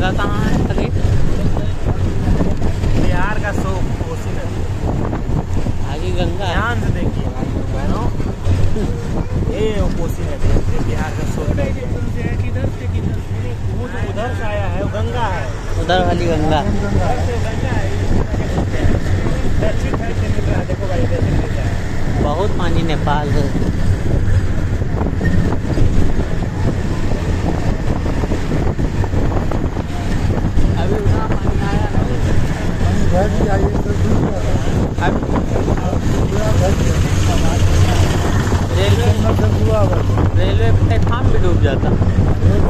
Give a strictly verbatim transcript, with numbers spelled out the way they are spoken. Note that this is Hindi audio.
गंगा कहाँ है आगे? बिहार का सो कोसी नदी आगे गंगा है। ध्यान से देखिए बहनों, ये कोसी नदी है, बिहार का सो किधर से किधर वो जो उधर से आया है वो गंगा है, उधर वाली गंगा। गंगा है। दक्षिण साइड से निकल रहा है, देखो भाई दक्षिण दिशा है। बहुत पानी नेपाल है। अभी उतना पानी आया रेलवे रेलवे प्लेटफॉर्म भी डूब जाता।